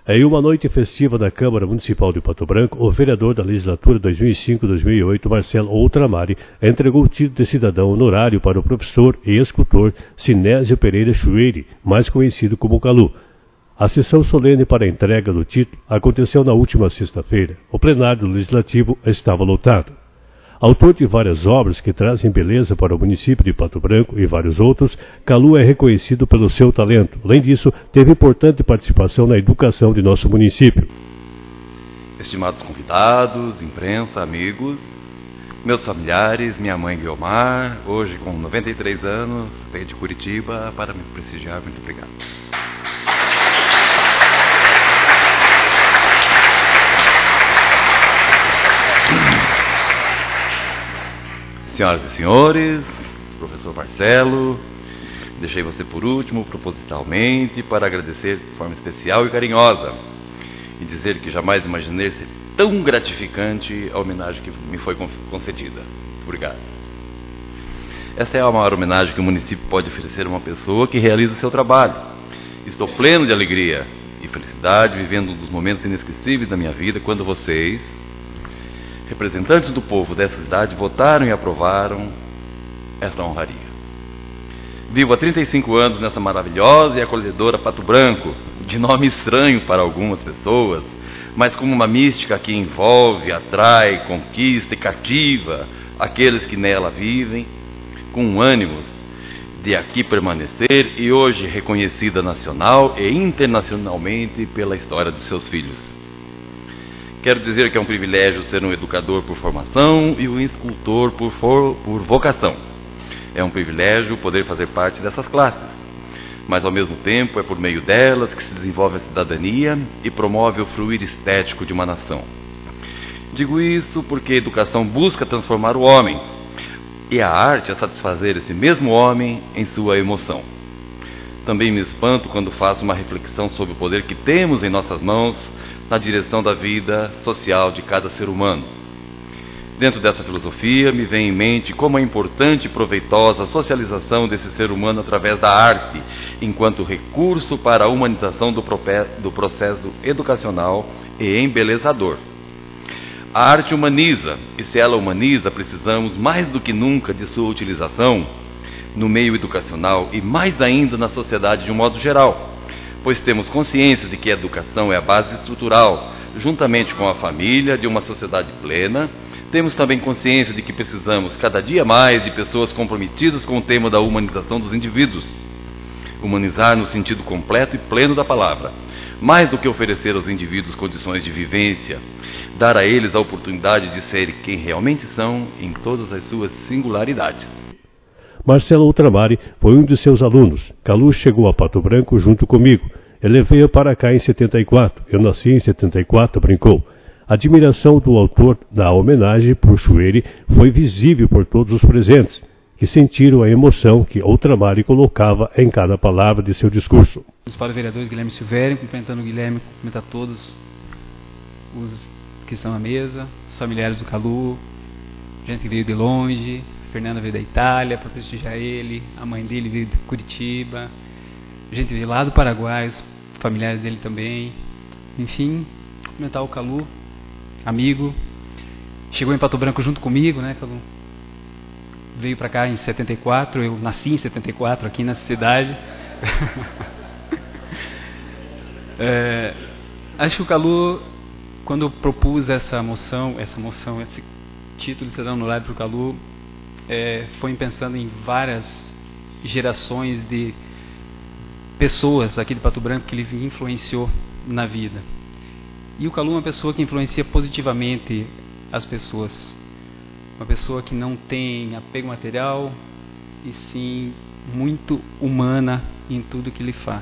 Em uma noite festiva da Câmara Municipal de Pato Branco, o vereador da legislatura 2005-2008, Marcelo Outramari, entregou o título de cidadão honorário para o professor e escultor Sinésio Pereira Chueire, mais conhecido como Calu. A sessão solene para a entrega do título aconteceu na última sexta-feira. O plenário do Legislativo estava lotado. Autor de várias obras que trazem beleza para o município de Pato Branco e vários outros, Calu é reconhecido pelo seu talento. Além disso, teve importante participação na educação de nosso município. Estimados convidados, imprensa, amigos, meus familiares, minha mãe Guiomar, hoje com 93 anos, veio de Curitiba para me prestigiar. Muito obrigado. Senhoras e senhores, professor Marcelo, deixei você por último propositalmente para agradecer de forma especial e carinhosa e dizer que jamais imaginei ser tão gratificante a homenagem que me foi concedida. Obrigado. Essa é a maior homenagem que o município pode oferecer a uma pessoa que realiza seu trabalho. Estou pleno de alegria e felicidade, vivendo um dos momentos inesquecíveis da minha vida, quando vocês, representantes do povo dessa cidade, votaram e aprovaram esta honraria. Vivo há 35 anos nessa maravilhosa e acolhedora Pato Branco, de nome estranho para algumas pessoas, mas com uma mística que envolve, atrai, conquista e cativa aqueles que nela vivem, com ânimos de aqui permanecer e hoje reconhecida nacional e internacionalmente pela história dos seus filhos. Quero dizer que é um privilégio ser um educador por formação e um escultor por vocação. É um privilégio poder fazer parte dessas classes, mas ao mesmo tempo é por meio delas que se desenvolve a cidadania e promove o fluir estético de uma nação. Digo isso porque a educação busca transformar o homem, e a arte é satisfazer esse mesmo homem em sua emoção. Também me espanto quando faço uma reflexão sobre o poder que temos em nossas mãos na direção da vida social de cada ser humano. Dentro dessa filosofia, me vem em mente como é importante e proveitosa a socialização desse ser humano através da arte, enquanto recurso para a humanização do processo educacional e embelezador. A arte humaniza, e se ela humaniza, precisamos mais do que nunca de sua utilização no meio educacional e mais ainda na sociedade de um modo geral, pois temos consciência de que a educação é a base estrutural, juntamente com a família, de uma sociedade plena. Temos também consciência de que precisamos cada dia mais de pessoas comprometidas com o tema da humanização dos indivíduos. Humanizar no sentido completo e pleno da palavra, mais do que oferecer aos indivíduos condições de vivência, dar a eles a oportunidade de serem quem realmente são em todas as suas singularidades. Marcelo Outramari foi um de seus alunos. Calu chegou a Pato Branco junto comigo. Ele veio para cá em 74. Eu nasci em 74, brincou. A admiração do autor da homenagem por Chueire foi visível por todos os presentes, que sentiram a emoção que Outramari colocava em cada palavra de seu discurso. Para o vereador Guilherme Silvério, cumprimentando o Guilherme, cumprimentar todos os que estão à mesa, os familiares do Calu, gente que veio de longe. Fernanda veio da Itália para prestigiar ele, a mãe dele veio de Curitiba, gente veio lá do Paraguai, os familiares dele também. Enfim, cumprimentar o Calu, amigo, chegou em Pato Branco junto comigo, né, Calu? Veio para cá em 74, eu nasci em 74 aqui nessa cidade. Acho que o Calu, quando eu propus esse título de cidadão honorário para o Calu, foi pensando em várias gerações de pessoas aqui de Pato Branco que ele influenciou na vida. E o Calu é uma pessoa que influencia positivamente as pessoas. Uma pessoa que não tem apego material e sim muito humana em tudo que ele faz.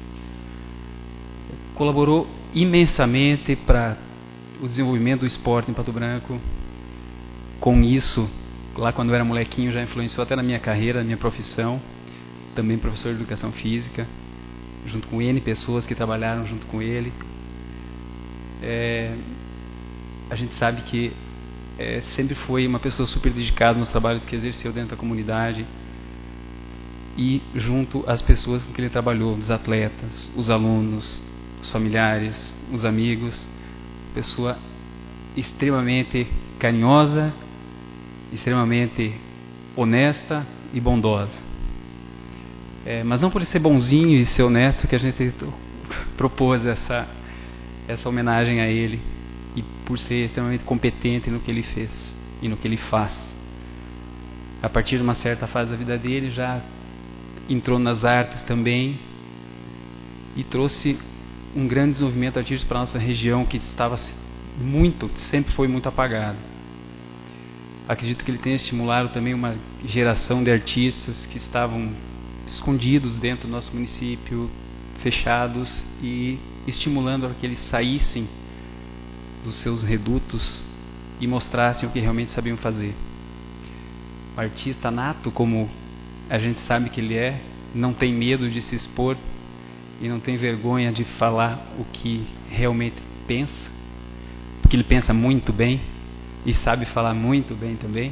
Colaborou imensamente para o desenvolvimento do esporte em Pato Branco. Com isso, lá quando eu era molequinho, já influenciou até na minha carreira, na minha profissão. Também professor de educação física, junto com N pessoas que trabalharam junto com ele. A gente sabe que sempre foi uma pessoa super dedicada nos trabalhos que exerceu dentro da comunidade e junto às pessoas com que ele trabalhou, os atletas, os alunos, os familiares, os amigos, pessoa extremamente carinhosa, extremamente honesta e bondosa. Mas não por ele ser bonzinho e ser honesto que a gente propôs essa homenagem a ele, e por ser extremamente competente no que ele fez e no que ele faz. A partir de uma certa fase da vida dele, já entrou nas artes também e trouxe um grande desenvolvimento artístico para a nossa região, que sempre foi muito apagada. Acredito que ele tenha estimulado também uma geração de artistas que estavam escondidos dentro do nosso município, fechados, e estimulando a que eles saíssem dos seus redutos e mostrassem o que realmente sabiam fazer. O artista nato, como a gente sabe que ele não tem medo de se expor e não tem vergonha de falar o que realmente pensa, porque ele pensa muito bem e sabe falar muito bem também.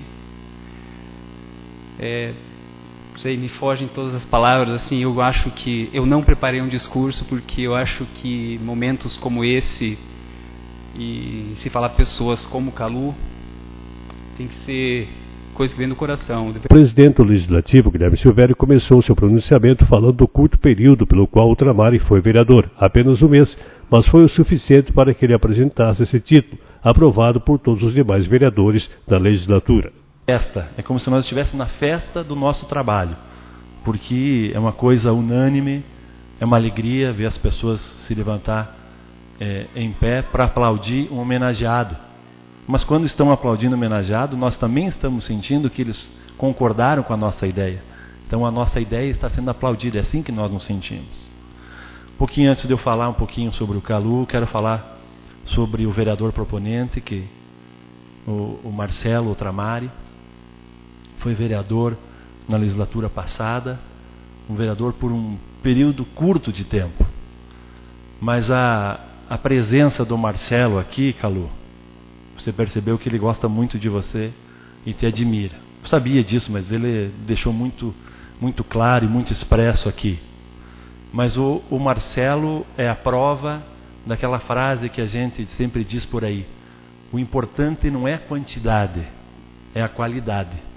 Não sei, me fogem todas as palavras, assim. Eu acho que eu não preparei um discurso, porque eu acho que momentos como esse, e se falar pessoas como Calu, tem que ser coisa que vem do coração. O presidente do Legislativo, Guilherme Silvério, começou seu pronunciamento falando do curto período pelo qual Ultramar foi vereador, apenas um mês, mas foi o suficiente para que ele apresentasse esse título, aprovado por todos os demais vereadores da legislatura. Festa, é como se nós estivéssemos na festa do nosso trabalho, porque é uma coisa unânime, é uma alegria ver as pessoas se levantar em pé para aplaudir um homenageado. Mas quando estão aplaudindo o homenageado, nós também estamos sentindo que eles concordaram com a nossa ideia. Então a nossa ideia está sendo aplaudida, é assim que nós nos sentimos. Um pouquinho antes de eu falar um pouquinho sobre o Calu, quero falar sobre o vereador proponente, o Marcelo Ultramari. Foi vereador na legislatura passada, um vereador por um período curto de tempo. Mas a presença do Marcelo aqui, Calu, você percebeu que ele gosta muito de você e te admira. Eu sabia disso, mas ele deixou muito, muito claro e muito expresso aqui. Mas o Marcelo é a prova daquela frase que a gente sempre diz por aí: o importante não é a quantidade, é a qualidade.